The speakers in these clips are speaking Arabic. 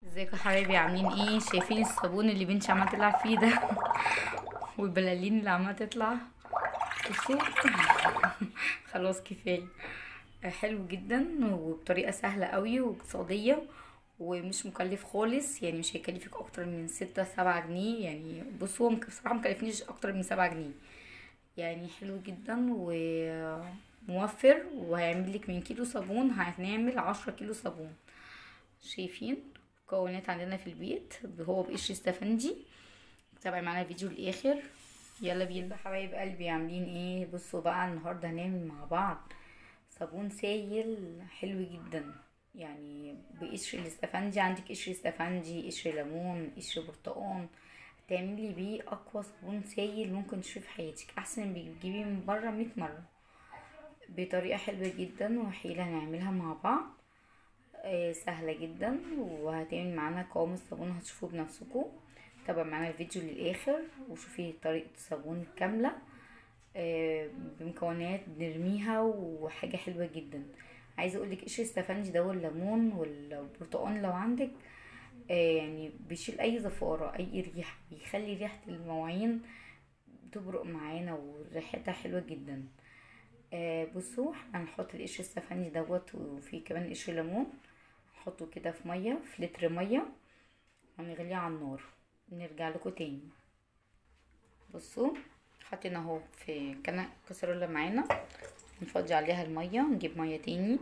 ازيكم يا حبايبي؟ عاملين ايه؟ شايفين الصابون اللي بنتي عماله تلعب فيه ده والبلالين اللي عماله تطلع؟ بصوا خلاص كفايه. حلو جدا وبطريقه سهله قوي واقتصاديه ومش مكلف خالص، يعني مش هيكلفك اكتر من 6-7 جنيه. يعني بصوا هو بصراحه مكلفنيش اكتر من 7 جنيه، يعني حلو جدا وموفر. وهيعمل لك من كيلو صابون هنعمل 10 كيلو صابون. شايفين مكونات عندنا في البيت؟ هو بقشر استفندي. تابعي معانا الفيديو للاخر. يلا بينا حبايب قلبي، عاملين ايه؟ بصوا بقى النهارده هنعمل مع بعض صابون سايل حلو جدا، يعني بقشر الاستفندي. عندك قشر استفندي، قشر ليمون، قشر برتقان، تعملي بيه اقوى صابون سايل ممكن تشوفيه في حياتك، احسن من بتجيبيه من بره 100 مره، بطريقه حلوه جدا وحيله هنعملها مع بعض. سهلة جدا وهتعمل معانا قوام الصابون هتشوفوه بنفسكم. تابعوا معانا الفيديو للآخر وشوفي طريقة الصابون كاملة بمكونات بنرميها وحاجة حلوة جدا. عايزة اقولك قشر السفنج ده والليمون والبرتقال لو عندك يعني بيشيل اي زفارة اي ريحة، بيخلي ريحة المواعين تبرق معانا وريحتها حلوة جدا. بصوا احنا هنحط القشر السفنج دوت وفيه كمان قشر ليمون، نحطه كده في ميه، في لتر ميه ونغليه على النار. نرجع لكم تاني. بصوا حطينا اهو في كسرولة معانا، نفضي عليها الميه، نجيب ميه تاني،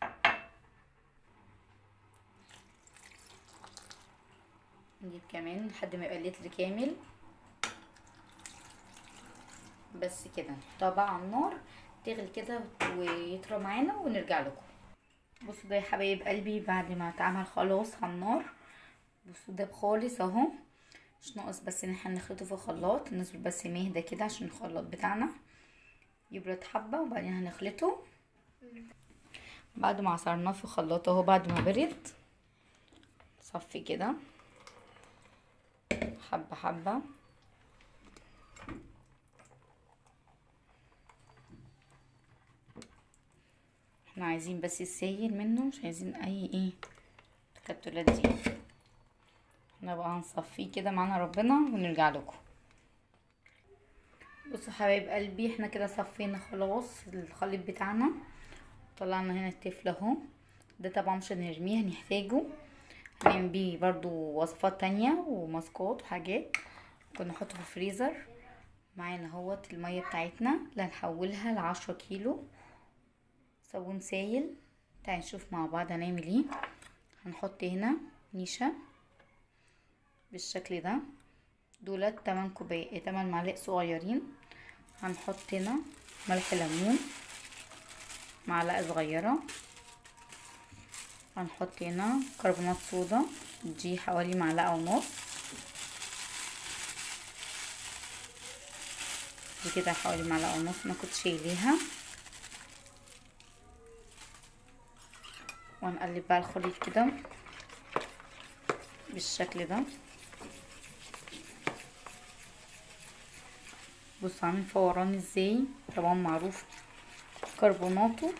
نجيب كمان لحد ما يبقى اللتر كامل. بس كده نحطها بقى على النار تغلي كده ويطرى معانا ونرجع لكم. بصوا ده يا حبايب قلبي بعد ما اتعمل خلاص على النار. بصوا ده خالص اهو، مش ناقص بس ان احنا نخلطه في الخلاط، نصبر بس ما يهدى كده عشان الخلاط بتاعنا يبرد حبه وبعدين هنخلطه. بعد ما عصرناه في الخلاط اهو، بعد ما برد صفي كده حبه حبه. احنا عايزين بس السائل منه، مش عايزين اي التكتلات دي. احنا بقى هنصفيه كده معانا ربنا ونرجع لكم. بصوا حبايب قلبي احنا كده صفينا خلاص الخليط بتاعنا، طلعنا هنا التفل اهو. ده طبعا مش هنرميه، هنحتاجه، هنعمل بيه برضو وصفات تانية وماسكات وحاجات، ممكن نحطه في الفريزر. معانا اهوت المية بتاعتنا اللي هنحولها ل10 كيلو صابون سايل. تعالي نشوف مع بعض هنعمل ايه. هنحط هنا نشا بالشكل ده، دولت 8 معالق صغيرين. هنحط هنا ملح ليمون معلقة صغيرة. هنحط هنا كربونات صودا، دي حوالي معلقة ونص. دي كده حوالي معلقة ونص، ما كنتش شايليها. وهنقلب بقى الخليط كده بالشكل ده. بصوا عامل فوران ازاي، طبعا معروف كربوناته.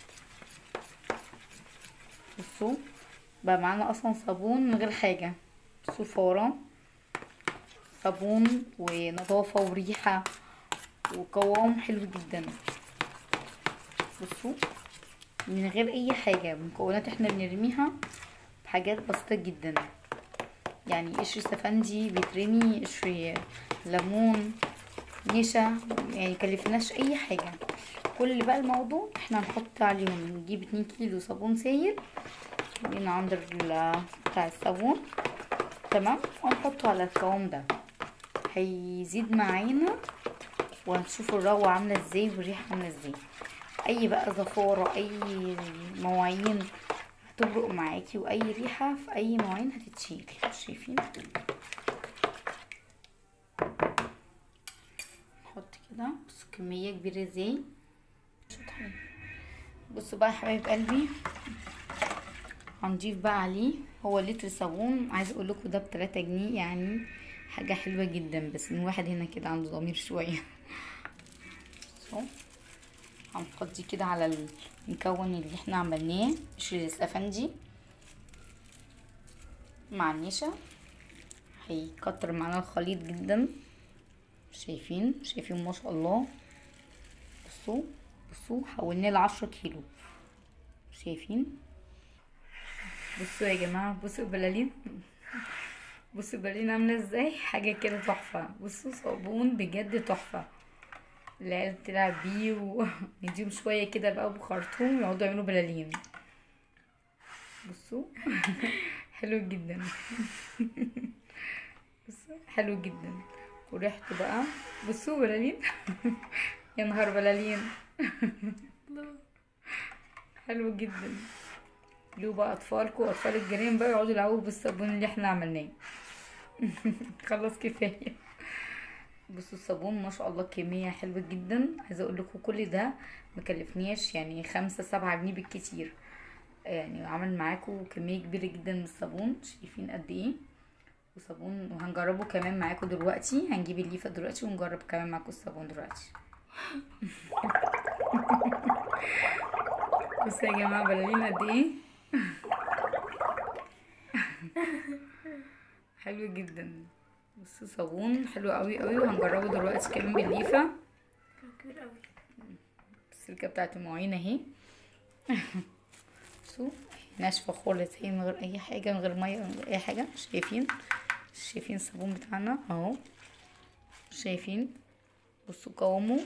بصوا بقى معانا اصلا صابون من غير حاجه. بصوا فوران صابون ونظافه وريحه وقوام حلو جدا. بصوا من غير اي حاجه، مكونات احنا بنرميها بحاجات بسيطه جدا، يعني قشر استفندي بيترمي، قشر ليمون، نشا، يعني مكلفناش اي حاجه. كل بقى الموضوع احنا هنحط عليهم، نجيب 2 كيلو صابون سايل من عند بتاع الصابون، تمام، ونحطه على القوام ده، هيزيد معانا وهنشوفوا الروعه عامله ازاي والريحه عامله ازاي. اي بقى زفاره، اي مواعين هتبرق معاكي، واي ريحه في اي مواعين هتتشيل. شايفين؟ نحط كده، بصوا كميه كبيره ازاي. بصوا بقى يا حبايب قلبي هنضيف بقى عليه، هو لتر صابون عايز اقول لكم ده ب3 جنيه، يعني حاجه حلوه جدا، بس ان واحد هنا كده عنده ضمير شويه. بصوا هنفضي كده على المكون اللي احنا عملناه، قشر الاسفنجي. مع النشا هيكتر معانا الخليط جدا. شايفين ما شاء الله. بصوا حولناه ل10 كيلو. شايفين؟ بصوا يا جماعه، بصوا البلالين. بصوا البلالين عامله ازاي، حاجه كده تحفه. بصوا صابون بجد تحفه. العيال بتلعب بيه ونديهم شويه كده بقى بخرطوم يقعدوا يعملوا بلالين. بصوا حلو جدا. بصوا حلو جدا وريحته بقى. بصوا بلالين. يا نهار بلالين. حلو جدا. لو بقى اطفالكم واطفال الجيران بقى يقعدوا يلعبوا بالصابون اللي احنا عملناه. خلاص كفايه. بصوا الصابون ما شاء الله كميه حلوه جدا. عايزه اقول لكم كل ده مكلفنيش يعني 5-7 جنيه بالكتير. يعني عمل معاكم كميه كبيره جدا من الصابون. شايفين قد ايه وصابون. وهنجربه كمان معاكم دلوقتي. هنجيب الليفه دلوقتي ونجرب كمان معاكم الصابون دلوقتي. بصوا يا جماعه بلالين قد ايه. حلو جدا. بصوا صابون حلو قوي قوي. وهنجربه دلوقتي كمان بالليفه. كبير قوي. السلكه بتاعت المواعين اهي. بصوا ناشفه خالص هي من غير اي حاجه، من غير ميه، من غير اي حاجه. شايفين الصابون بتاعنا اهو. شايفين؟ بصوا قوامه.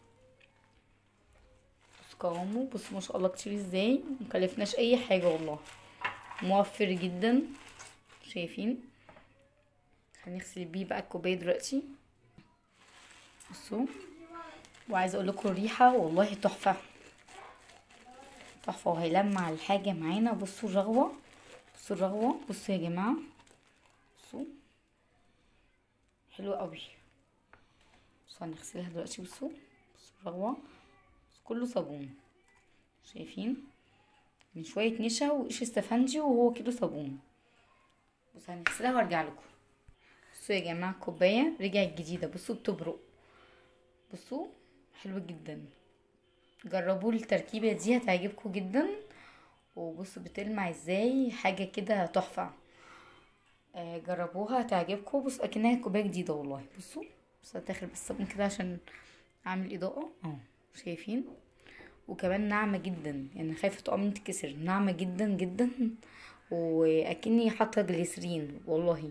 بصوا ما شاء الله كتير ازاي. مكلفناش اي حاجه والله. موفر جدا. شايفين؟ هنغسل بيه بقى الكوبايه دلوقتي. بصوا. وعايزه اقول لكم الريحه والله تحفه. وهيلمع الحاجه معانا. بصوا الرغوه. بصوا يا جماعه. بصوا حلو قوي. بصوا هنغسلها دلوقتي. بصوا الرغوه. كله صابون. شايفين؟ من شويه نشا وقش استفندي وهو كيلو صابون. بصوا هنغسلها وارجع لكم. بصوا يا جماعه الكوبايه رجعت جديده. بصوا بتبرق. بصوا حلو جدا. جربوا التركيبه دي هتعجبكم جدا. وبصوا بتلمع ازاي، حاجه كده تحفه. جربوها هتعجبكم. بصوا اكنها كوبايه جديده والله. بصوا هتاخد بالصابون كده عشان اعمل اضاءه اهو. شايفين؟ وكمان ناعمه جدا. يعني خايفه تقع مني تتكسر. ناعمه جدا جدا. واكني حاطه جليسرين والله.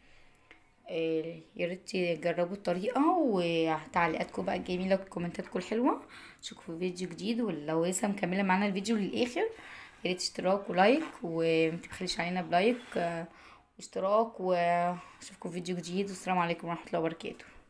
يا ريت تجربوا الطريقه. وتعليقاتكم بقى الجميله وكومنتاتكم الحلوه. اشوفكم في فيديو جديد. ولو لسه مكمله معانا الفيديو للاخر يا ريت اشتراك ولايك. ومتبخليش علينا بلايك واشتراك. واشوفكم في فيديو جديد. والسلام عليكم ورحمه الله وبركاته.